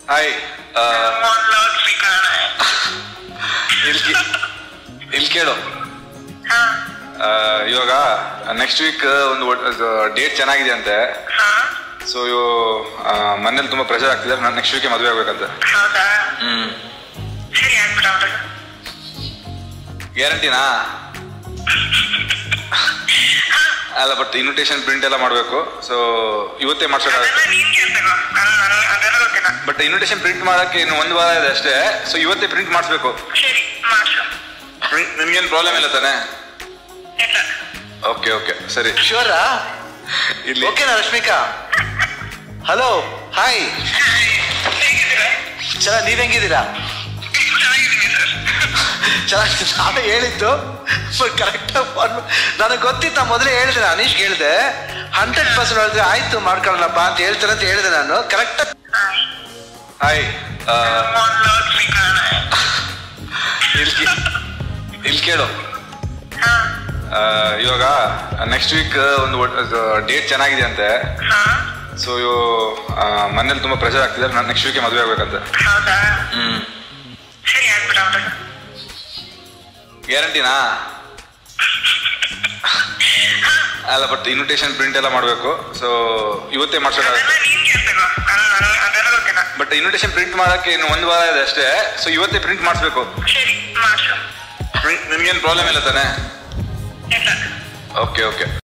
Hi. ಇಲ್ಲಿ ಕೇಳು, ಇವಾಗ ನೆಕ್ಸ್ಟ್ ವೀಕ್ ಒಂದು ಡೇಟ್ ಚೆನ್ನಾಗಿದೆ ಅಂತೆ. ಸೊ ಮನೇಲಿ ತುಂಬಾ ಪ್ರೆಷರ್ ಆಗ್ತಿದೆ, ನಾನು ನೆಕ್ಸ್ಟ್ ವೀಕ್ ಮದುವೆ ಆಗ್ಬೇಕಂತ. ಗ್ಯಾರಂಟಿನಾ? ಅಲ್ಲ, ಬಟ್ ಇನ್ವಿಟೇಷನ್ ಪ್ರಿಂಟ್ ಎಲ್ಲ ಮಾಡಬೇಕು. ಸೊ ಇವತ್ತೇ ಮಾಡ್ಸೋಕ್ಕಾಗುತ್ತೆ. ಬಟ್ ಇನ್ವಿಟೇಷನ್ ಪ್ರಿಂಟ್ ಮಾಡಕ್ಕೆ ಇನ್ನು ಒಂದು ವಾರ ಇದೆ ಅಷ್ಟೇ. ಸೊ ಇವತ್ತೇ ಪ್ರಿಂಟ್ ಮಾಡಿಸ್ಬೇಕು. ನಿಮ್ಗೇನು ಪ್ರಾಬ್ಲಮ್ ಇಲ್ಲ ತಾನೆ? ಓಕೆ ಓಕೆ, ಸರಿ. ಶೋರಾ? ಇಲ್ಲಿ ಓಕೆನಾ ರಶ್ಮಿಕಾ? Hello, hi. ಚೆನ್ನಾಗಿ, ನೀವ್ ಹೆಂಗಿದ್ದೀರಾ? ಚೆನ್ನಾಗಿ. ನಾನು ಹೇಳಿದ್ದು ಕರೆಕ್ಟ್ ನನಗೆ ಗೊತ್ತಿತ್ತು. ಮೊದಲೇ ಹೇಳಿದೆ, ಅನೀಶ್ಗೆ ಹೇಳಿದೆ, 100% ಹೇಳಿದ್ರೆ ಆಯ್ತು ಮಾಡ್ಕೊಳ್ಳಲ್ಲಪ್ಪ ಅಂತ ಹೇಳ್ತಾರೆ ಅಂತ ಹೇಳಿದೆ ನಾನು. ಕರೆಕ್ಟ್. ಹಾಯ್. ಇಲ್ಲಿ ಕೇಳು, ಇವಾಗ ನೆಕ್ಸ್ಟ್ ವೀಕ್ ಒಂದು ಡೇಟ್ ಚೆನ್ನಾಗಿದೆ ಅಂತೆ. ಸೊ ಮನೇಲಿ ತುಂಬಾ ಪ್ರೆಷರ್ ಆಗ್ತಿದೆ, ನಾನು ನೆಕ್ಸ್ಟ್ ವೀಕ್ ಮದುವೆ ಆಗ್ಬೇಕಂತ. ಗ್ಯಾರಂಟಿನಾ? ಅಲ್ಲ, ಬಟ್ ಇನ್ವಿಟೇಷನ್ ಪ್ರಿಂಟ್ ಎಲ್ಲ ಮಾಡಬೇಕು. ಸೊ ಇವತ್ತೇ ಮಾಡ್ಸೋಕ್ಕಾಗುತ್ತೆ. ಬಟ್ ಇನ್ವಿಟೇಷನ್ ಪ್ರಿಂಟ್ ಮಾಡಕ್ಕೆ ಇನ್ನು ಒಂದು ವಾರ ಇದೆ ಅಷ್ಟೇ. ಸೊ ಇವತ್ತೇ ಪ್ರಿಂಟ್ ಮಾಡಿಸ್ಬೇಕು. ನಿಮ್ಗೇನು ಪ್ರಾಬ್ಲಮ್ ಇಲ್ಲ ತಾನೆ? Okay okay.